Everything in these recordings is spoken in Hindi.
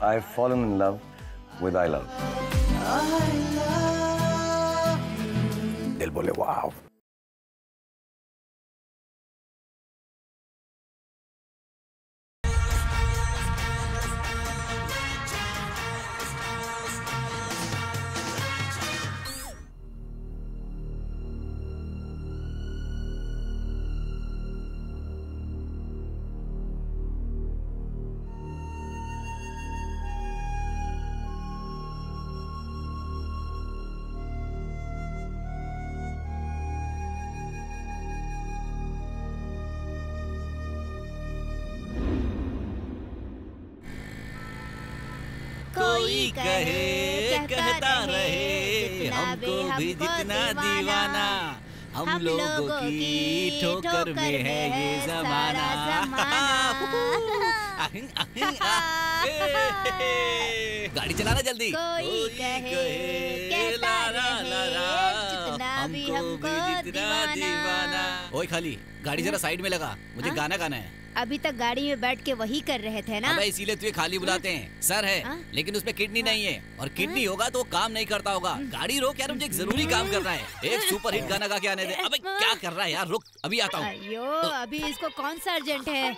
I've fallen in love with I love. दिल बोले वाव. कोई कहे कहता रहे हमको भी जितना दीवाना, हम लोगों की ठोकर में है ये जमाना। गाड़ी चलाना जल्दी। कोई कहे कहता रहे हमको भी जितना दीवाना। ओए खाली गाड़ी जरा साइड में लगा, मुझे गाना गाना है। अभी तक गाड़ी में बैठ के वही कर रहे थे ना। अबे इसीलिए तुझे खाली बुलाते हैं। सर है लेकिन उसमें किडनी नहीं है, और किडनी होगा तो वो काम नहीं करता होगा। गाड़ी रोक यार, मुझे एक जरूरी काम करना है। एक सुपर हिट गाना गा के आने दे। अबे क्या कर रहा है यार, रुक अभी आता हूँ। अयो अभी इसको कौन सा अर्जेंट है।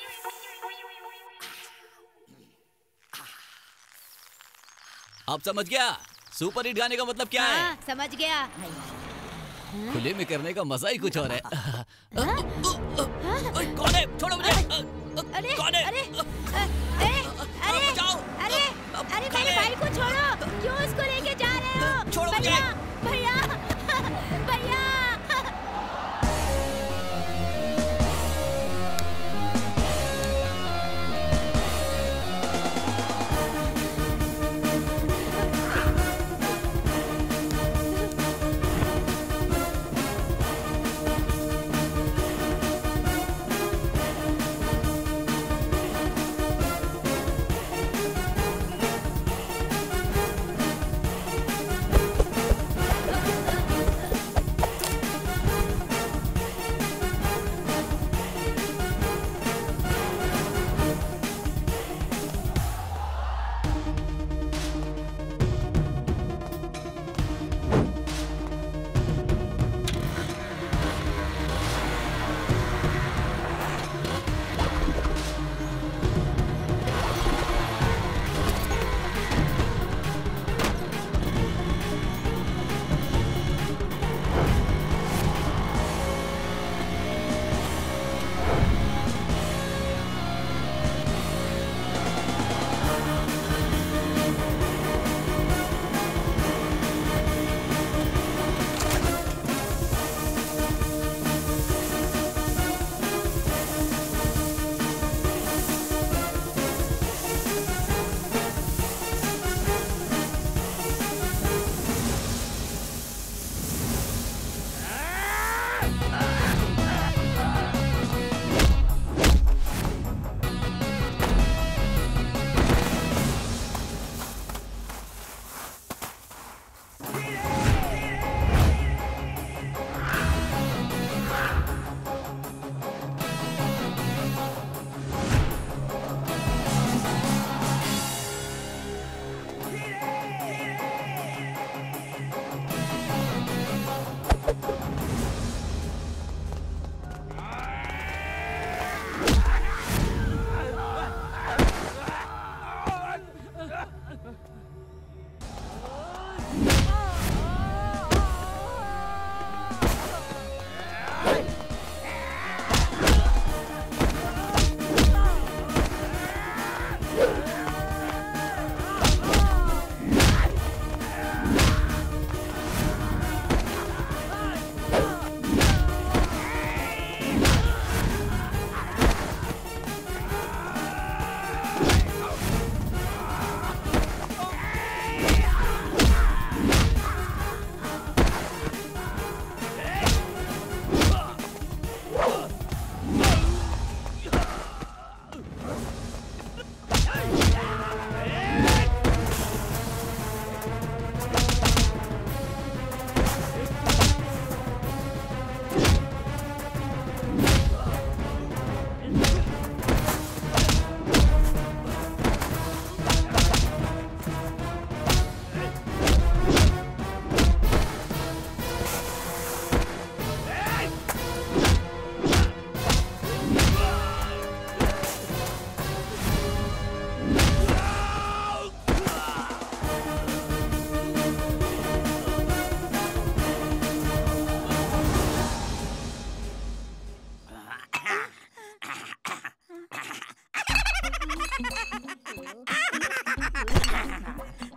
आप समझ गया सुपर हिट गाने का मतलब क्या है? समझ गया। खुले में करने का मजा ही कुछ और है। कौन है? छोड़ो मुझे। अरे कौन है? अरे अरे अरे अरे मेरे भाई को छोड़ो, क्यों उसको लेके जा रहे हो? छोड़ो मुझे। भैया भैया।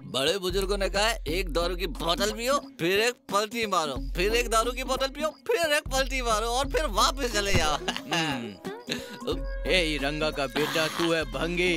बड़े बुजुर्गों ने कहा है, एक दारू की बोतल पियो, फिर एक पलटी मारो, फिर एक दारू की बोतल पियो, फिर एक पलटी मारो और फिर वापस चले जाओ। ए रंगा का बेटा, तू है भंगी।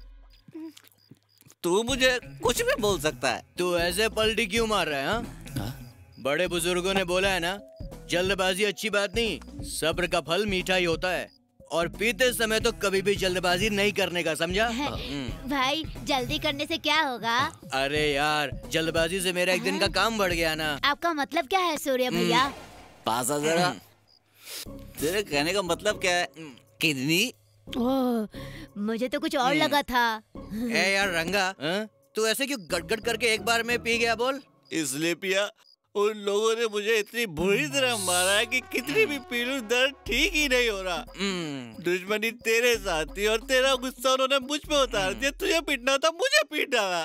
तू मुझे कुछ भी बोल सकता है। तू ऐसे पलटी क्यों मार रहा है? हाँ? बड़े बुजुर्गों ने बोला है ना, जल्दबाजी अच्छी बात नहीं, सब्र का फल मीठा ही होता है। और पीते समय तो कभी भी जल्दबाजी नहीं करने का, समझा? भाई जल्दी करने से क्या होगा? अरे यार, जल्दबाजी से मेरा एक दिन का काम बढ़ गया ना। आपका मतलब क्या है सूर्य भैया? पास आ जरा। तेरे कहने का मतलब क्या है? किडनी? ओह, मुझे तो कुछ और लगा था। ए यार रंगा, तू ऐसे क्यों गड़गड़ करके एक बार में पी गया? बोल। इसलिए पिया, उन लोगों ने मुझे इतनी बुरी तरह मारा है कि कितनी भी पी लूं दर्द ठीक ही नहीं हो रहा। दुश्मनी तेरे साथ थी और तेरा गुस्सा उन्होंने मुझ पे उतार दिया। तुझे पीटना था, मुझे पीट डाला।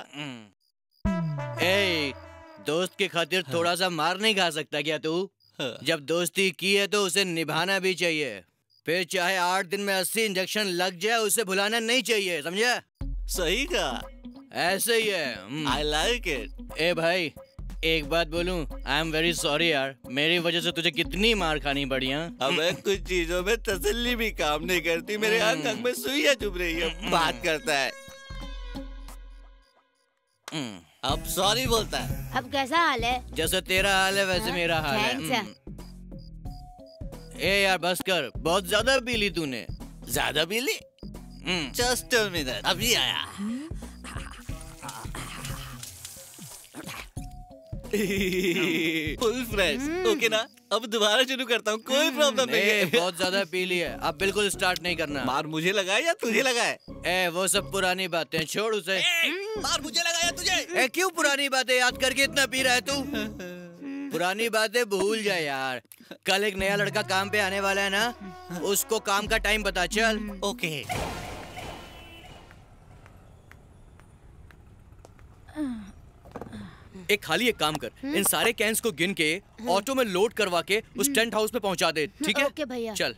ए, दोस्त के खातिर थोड़ा सा मार नहीं खा सकता क्या तू? जब दोस्ती की है तो उसे निभाना भी चाहिए। फिर चाहे 8 दिन में 80 इंजेक्शन लग जाए, उसे भुलाना नहीं चाहिए, समझा? सही कहा। ऐसे ही है। I like it। ए भाई, एक बात बोलूं, आई एम वेरी सॉरी यार, मेरी वजह से तुझे कितनी मार खानी पड़ी है। अबे कुछ चीजों में तसल्ली भी काम नहीं करती। मेरे अंग अंग में सुइयां चुभ रही है। बात करता है, अब सॉरी बोलता है। अब कैसा हाल है? जैसे तेरा हाल है वैसे मेरा हाल है। ए यार बस कर, बहुत ज्यादा पी ली तूने। ज्यादा पी ली? जस्ट अ मिनट, अभी आया। Full fresh. ओके ना? अब दोबारा शुरू करता हूँ, कोई प्रॉब्लम नहीं है। बहुत ज्यादा पी ली है, अब बिल्कुल स्टार्ट नहीं करना। मार मुझे लगा या तुझे लगा है? ए वो सब पुरानी बातें छोड़ उसे। मार मुझे लगा या तुझे? ए क्यों पुरानी बातें याद करके इतना पी रहा है तू? पुरानी बातें भूल जा यार। कल एक नया लड़का काम पे आने वाला है ना, उसको काम का टाइम बता। चल। ओके। एक काम कर, इन सारे कैंस को गिन के ऑटो में लोड करवा के उस टेंट हाउस पे पहुंचा दे, ठीक है? ओके भैया। चल।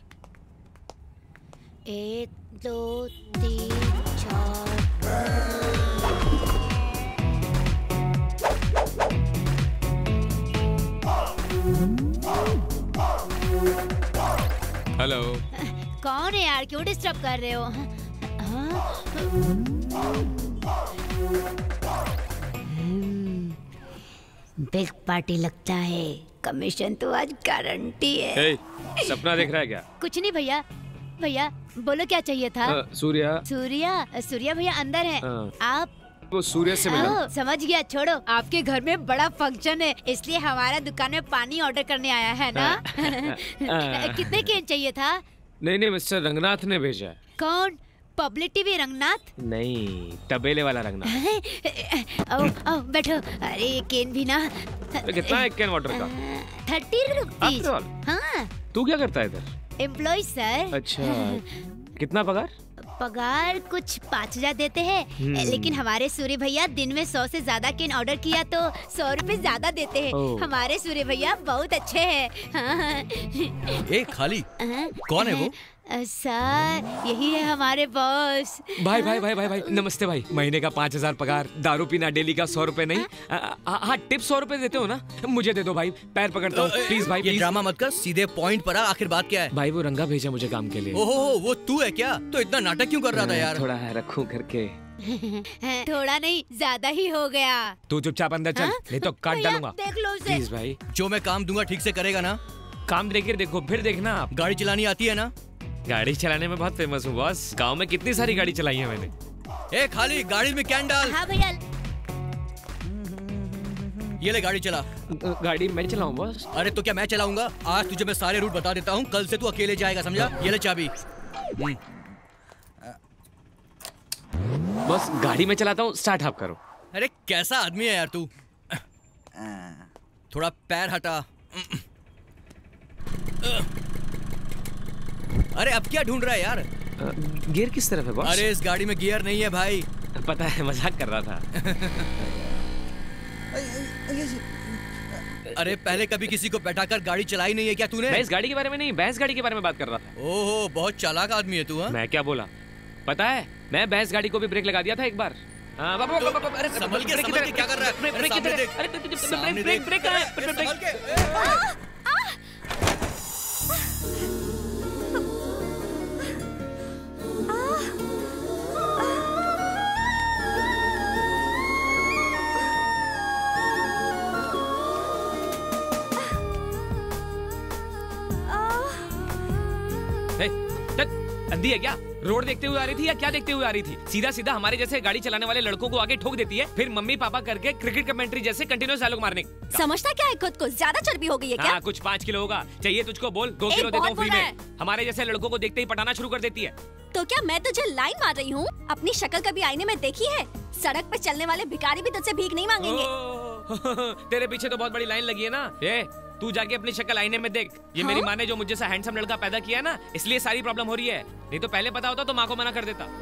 1 2 3 4। हेलो। कौन है यार, क्यों डिस्टर्ब कर रहे हो? बिग पार्टी लगता है, कमीशन तो आज गारंटी है। हे, सपना देख रहा है क्या? कुछ नहीं भैया। भैया बोलो क्या चाहिए था? सूर्या। सूर्या भैया अंदर है। आप वो सूर्य से मिला। समझ गया, छोड़ो। आपके घर में बड़ा फंक्शन है, इसलिए हमारा दुकान में पानी ऑर्डर करने आया है ना। कितने केन चाहिए था? नहीं मिस्टर रंगनाथ ने भेजा है। कौन? Public TV Ranganath? नहीं, तबेले वाला रंगनाथ। आओ बैठो। अरे केन भी ना। तो कितना है एक कैन वाटर का? 30 रुपीज। हाँ। तू क्या करता है इधर? Employ sir. अच्छा, कितना पगार? पगार कुछ 5000 देते हैं, लेकिन हमारे सूर्य भैया दिन में 100 से ज्यादा केन ऑर्डर किया तो 100 रुपए ज्यादा देते हैं। हमारे सूर्य भैया बहुत अच्छे हैं। हाँ। ए खाली, कौन है वो? सर यही है हमारे बॉस। भाई नमस्ते भाई। महीने का 5000 पगार, दारू पीना डेली का 100 रुपए नहीं। हाँ टिप 100 रुपए देते हो ना? मुझे दे दो भाई, पैर पकड़ता हूँ प्लीज भाई। ये ड्रामा मत कर, सीधे पॉइंट पर आ। आखिर बात क्या है? भाई वो रंगा भेजा मुझे काम के लिए। ओहो, वो तू है क्या? तो इतना नाटक क्यों कर रहा था यार? थोड़ा रखूं करके। थोड़ा नहीं, ज्यादा ही हो गया। तू चुपचाप अंदर चल, नहीं तो काट डालूंगा। देख लो उसे। प्लीज भाई। जो मैं काम दूंगा ठीक से करेगा ना? काम देकर देखो, फिर देखना आप। गाड़ी चलानी आती है ना? गाड़ी चलाने में बहुत फेमस हूँ बॉस। गांव में कितनी सारी गाड़ी चलाई है मैंने। ए खाली, गाड़ी में कैन डाल। हाँ भैया। ये ले गाड़ी चला। गाड़ी मैं चलाऊं बॉस? अरे तो क्या मैं चलाऊंगा? आज तुझे मैं सारे रूट बता देता हूँ, कल से तू अकेले जाएगा, समझा? ये ले चाबी। बॉस गाड़ी में चलाता हूँ, स्टार्ट आप करो। अरे कैसा आदमी है यार तू? थोड़ा पैर हटा। अरे अब क्या ढूंढ रहा है यार? गियर किस तरफ है बॉस? अरे इस गाड़ी में गियर नहीं है भाई। पता है, मजाक कर रहा था। अरे पहले कभी किसी को बैठाकर गाड़ी चलाई नहीं है क्या तूने? मैं इस गाड़ी के बारे में नहीं, भैंस गाड़ी के बारे में बात कर रहा था। ओहो, बहुत चालाक आदमी है तू। हाँ? मैं क्या बोला पता है? मैं भैंस गाड़ी को भी ब्रेक लगा दिया था एक बार। अरे संभल के क्या कर रहा है? ब्रेक सामने देख। अरे ब्रेक ब्रेक कहाँ है? संभल के। अंधी है क्या? रोड देखते हुए आ रही थी या क्या देखते हुए आ रही थी? सीधा सीधा हमारे जैसे गाड़ी चलाने वाले लड़कों को आगे ठोक देती है, फिर मम्मी पापा करके क्रिकेट कमेंट्री जैसे कंटिन्यूस डायलॉग मारने। समझता क्या है खुद को? ज्यादा चर्बी हो गई है क्या? हाँ, कुछ 5 किलो होगा। चाहिए तुझको बोल, 2 किलो देता हूँ फ्री में। हमारे जैसे लड़कों को देखते ही पटाना शुरू कर देती है। तो क्या मैं तुझे लाइन मार रही हूँ? अपनी शक्ल कभी आईने में देखी है? सड़क पे चलने वाले भिखारी भी तुझसे भीख नहीं मांगेंगे। तेरे पीछे तो बहुत बड़ी लाइन लगी है ना। तू जाके अपनी शक्ल आईने में देख। ये मेरी माँ ने जो मुझे सा हैंडसम लड़का पैदा किया है ना, इसलिए सारी प्रॉब्लम हो रही है। नहीं तो पहले पता होता तो माँ को मना कर देता।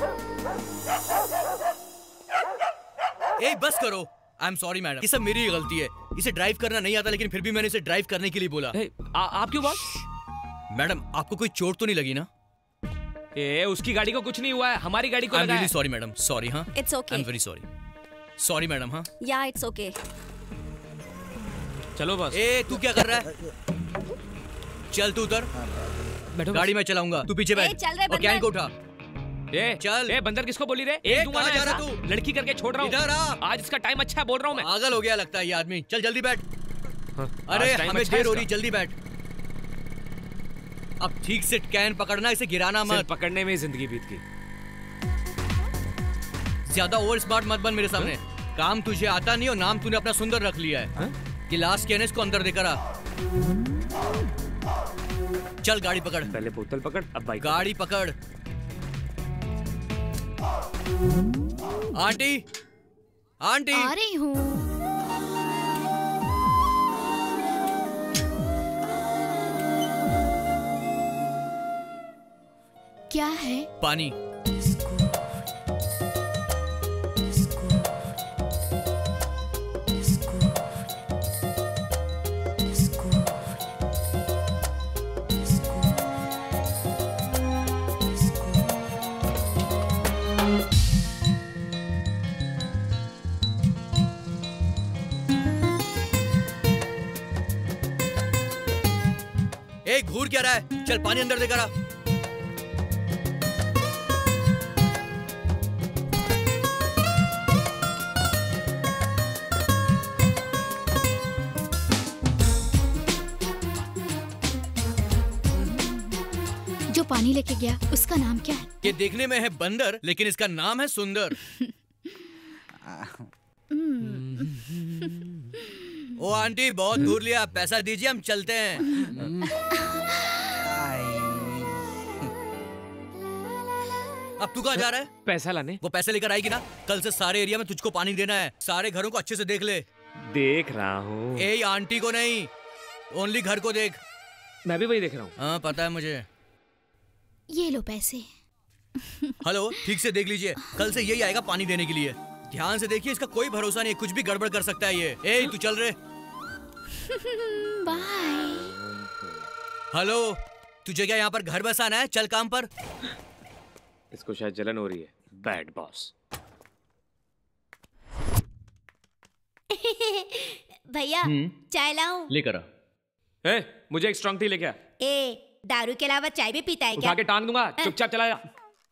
ए बस करो। आई एम सॉरी मैडम, ये सब मेरी ही गलती है। इसे ड्राइव करना नहीं आता, लेकिन फिर भी मैंने इसे ड्राइव करने के लिए बोला। आप क्यों बॉस? मैडम आपको कोई चोट तो नहीं लगी ना? उसकी गाड़ी को कुछ नहीं हुआ है, हमारी गाड़ी को लगा है। I am really sorry madam, sorry. हाँ it's okay. I am very sorry. Sorry madam. हाँ या इट्स ओके। चलो बस। तू क्या कर रहा है? चल तू उतर, गाड़ी में चलाऊंगा, तू पीछे बैठ और कैन को उठा। चल। बंदर किसको बोली रे? कहाँ जा रहा तू? लड़की करके छोड़ रहा हूँ। इधर आ। आज इसका टाइम अच्छा है, बोल रहा हूँ मैं। पागल हो गया लगता है ये आदमी। चल जल्दी बैठ। अरे हमें देर हो रही, जल्दी बैठ। अब ठीक से कैन पकड़ना, इसे गिराना मत। पकड़ने में जिंदगी बीत गई। ज्यादा ओवर स्मार्ट मत बन मेरे सामने। काम तुझे आता नहीं और नाम तूने अपना सुंदर रख लिया है। गिलास कैन इसको अंदर देकर आ। चल गाड़ी पकड़। पहले बोतल पकड़, अब बाइक। गाड़ी पकड़। आंटी, आंटी आ रही हूँ। क्या है? पानी। घूर क्या रहा है? चल पानी अंदर देकर आ। जो पानी लेके गया उसका नाम क्या है? ये देखने में है बंदर, लेकिन इसका नाम है सुंदर। ओ आंटी, बहुत घूर लिया, पैसा दीजिए, हम चलते हैं। अब तू कहाँ जा रहा है? पैसा लाने। वो पैसे लेकर आएगी ना? कल से सारे एरिया में तुझको पानी देना है। सारे घरों को अच्छे से देख ले। देख रहा हूँ। ए आंटी को नहीं, ओनली घर को देख। मैं भी वही देख रहा हूँ। हाँ पता है मुझे। ये लो पैसे। हेलो, ठीक से देख लीजिए, कल से यही आएगा पानी देने के लिए। ध्यान से देखिए, इसका कोई भरोसा नहीं है, कुछ भी गड़बड़ कर सकता है ये। ए तू चल रे। बाय। हेलो, तुझे क्या यहाँ पर घर बसाना है? चल काम पर। इसको शायद जलन हो रही है। Bad boss. भैया चाय लाऊं? लेकर आ। मुझे एक स्ट्रॉन्ग टी लेके आ। दारू के अलावा चाय भी पीता है क्या? उठा के टांग दूंगा, चुपचाप चला जा।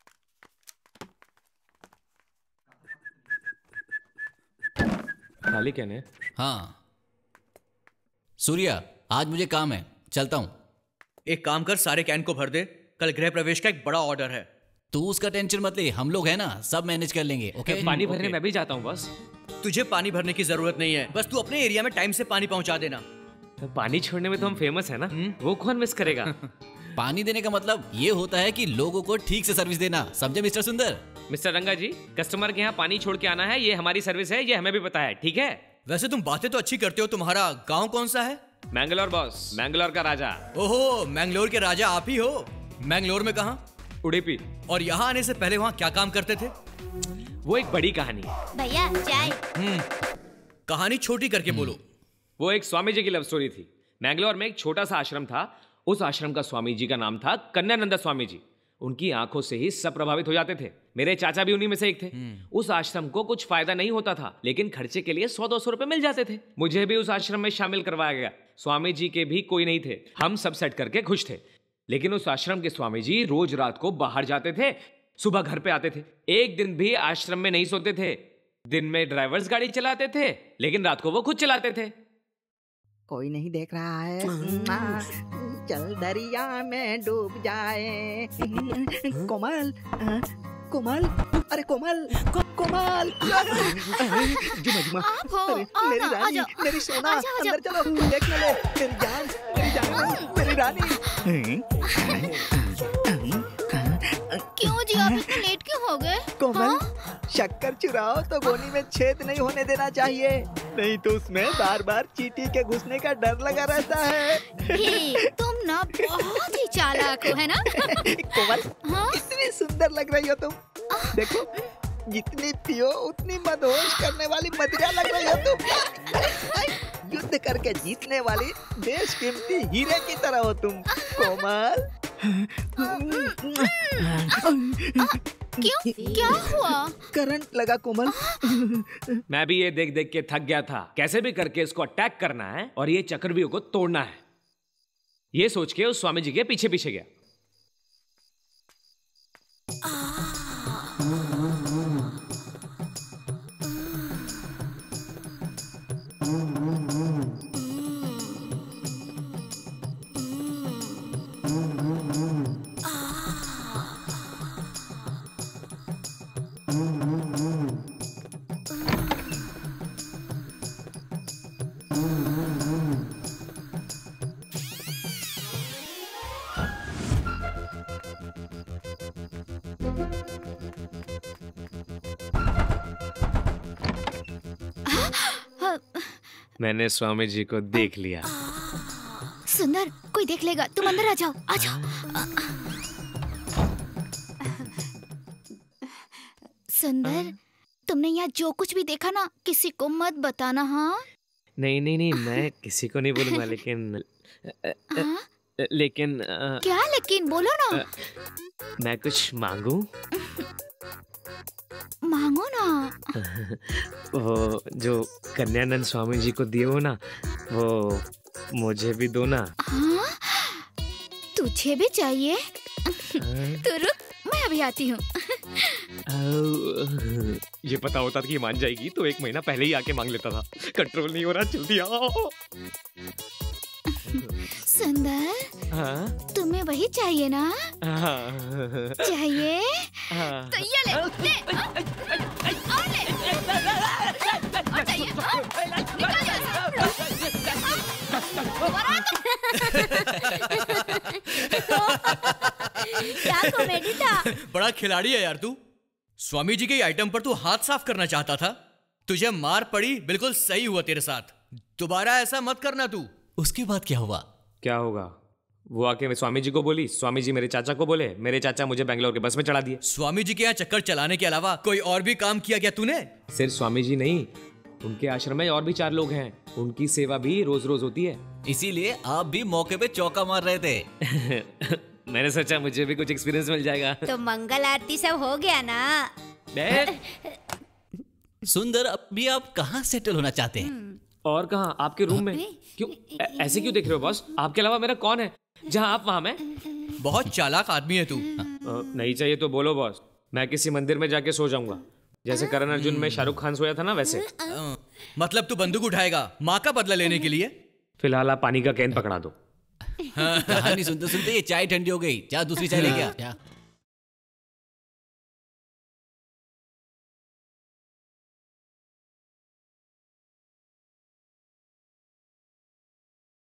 खाली कहने। हाँ सूर्या, आज मुझे काम है, चलता हूँ। एक काम कर, सारे कैन को भर दे, कल गृह प्रवेश का एक बड़ा ऑर्डर है। तू उसका टेंशन मत ले, हम लोग हैं ना, सब मैनेज कर लेंगे। ओके? पानी भरने मैं भी जाता हूँ बस। तुझे पानी भरने की जरूरत नहीं है, बस तू अपने एरिया में टाइम से पानी पहुंचा देना। तो पानी छोड़ने में तो हम फेमस है ना, वो कौन मिस करेगा? पानी देने का मतलब ये होता है कि लोगों को ठीक से सर्विस देना, समझे मिस्टर सुंदर? मिस्टर रंगा जी, कस्टमर के यहाँ पानी छोड़ के आना है, ये हमारी सर्विस है, ये हमें भी पता है, ठीक है? वैसे तुम बातें तो अच्छी करते हो। तुम्हारा गांव कौन सा है? मैंगलोर बॉस, मैंगलोर का राजा। ओहो, मैंगलोर के राजा आप ही हो। मैंगलोर में कहाँ? उडुपी। और यहाँ आने से पहले वहाँ क्या काम करते थे? वो एक बड़ी कहानी है। भैया चाय। कहानी छोटी करके बोलो। वो एक स्वामी जी की लव स्टोरी थी। मैंगलोर में एक छोटा सा आश्रम था, उस आश्रम का स्वामी जी का नाम था कन्यानंदा स्वामी जी। उनकी आंखों से ही सब प्रभावित हो जाते थे। मेरे चाचा भी उन्हीं में से एक थे। उस आश्रम को कुछ फायदा नहीं होता था, लेकिन खर्चे के लिए 100-200 रुपए मिल जाते थे। मुझे भी उस आश्रम में शामिल करवाया गया। स्वामी जी के भी कोई नहीं थे, हम सब सेट करके खुश थे। लेकिन उस आश्रम के स्वामी जी रोज रात को बाहर जाते थे, सुबह घर पे आते थे। एक दिन भी आश्रम में नहीं सोते थे। दिन में ड्राइवर्स गाड़ी चलाते थे, लेकिन रात को वो खुद चलाते थे। कोई नहीं देख रहा है, चल दरिया में डूब जाए। कोमल, कोमल, अरे कोमल, कोमल, जुमा जुमा, अरे मेरी रानी, मेरी सोना, अंदर चलो, देख ले, मेरी जान, मेरी रानी। क्यों जी, आप इतने लेट क्यों हो गए? कोमल, शक्कर चुराओ तो गोनी में छेद नहीं होने देना चाहिए, नहीं तो उसमें बार बार चींटी के घुसने का डर लगा रहता है। तुम ना बहुत ही चालाक हो, है ना? कोमल, इतनी सुंदर लग रही हो तुम। देखो, जितनी पियो उतनी मदहोश करने वाली मदिरा लग रही हो तुम। युद्ध करके जीतने वाली बेशकीमती हीरे की तरह हो तुम, कोमल। क्यों, क्या हुआ? करंट लगा कोमल। मैं भी ये देख देख के थक गया था। कैसे भी करके इसको अटैक करना है और ये चक्रव्यूह को तोड़ना है, ये सोच के उस स्वामी जी के पीछे पीछे गया। मैंने स्वामी जी को देख लिया। सुंदर, कोई देख लेगा, तुम अंदर आ जाओ, आ जाओ। सुंदर, तुमने यहाँ जो कुछ भी देखा ना, किसी को मत बताना। हाँ? नहीं नहीं नहीं, मैं किसी को नहीं बोलूंगा, लेकिन लेकिन क्या लेकिन? बोलो ना। मैं कुछ मांगू? मांगो ना। वो जो कन्यानंद स्वामी जी को दिए हो ना, वो मुझे भी दो ना। हाँ? तुझे भी चाहिए? तो रुक, मैं अभी आती हूँ। ये पता होता था कि मान जाएगी तो 1 महीना पहले ही आके मांग लेता था। कंट्रोल नहीं हो रहा, जल्दी आओ। सुंदर, हाँ? तुम्हें वही चाहिए ना? हाँ। चाहिए? हाँ। तो ये ले, ले, और ले। और चाहिए, हाँ? निकल यहाँ से। क्या कॉमेडी था। बड़ा खिलाड़ी है यार तू। स्वामी जी के आइटम पर तू हाथ साफ करना चाहता था, तुझे मार पड़ी, बिल्कुल सही हुआ तेरे साथ। दोबारा ऐसा मत करना तू। उसके बाद क्या हुआ? क्या होगा? वो आके स्वामी जी को बोली, स्वामी जी मेरे चाचा को बोले, मेरे चाचा मुझे बेंगलोर के बस में चढ़ा दिए। स्वामी जी के यहाँ चक्कर चलाने के अलावा कोई और भी काम किया क्या तूने? सिर्फ स्वामी जी नहीं, उनके आश्रम में और भी 4 लोग हैं, उनकी सेवा भी रोज रोज होती है। इसीलिए आप भी मौके पे चौका मार रहे थे। मैंने सोचा मुझे भी कुछ एक्सपीरियंस मिल जाएगा। तो मंगल आरती सब हो गया ना? सुंदर, अभी आप कहाँ सेटल होना चाहते हैं? और कहाँ? आपके रूम में। क्यों ऐसे क्यों देख रहे हो बॉस? आपके अलावा मेरा कौन है? जहाँ आप वहाँ मैं। बहुत चालाक आदमी है तू। नहीं चाहिए तो बोलो बॉस, मैं किसी मंदिर में जाके सो जाऊंगा, जैसे करण अर्जुन में शाहरुख खान सोया था ना, वैसे। मतलब तू बंदूक उठाएगा माँ का बदला लेने के लिए? फिलहाल आप पानी का कैन पकड़ा दो। कहानी सुनते सुनते ये चाय ठंडी हो गई। जा दूसरी चाय लेके आ।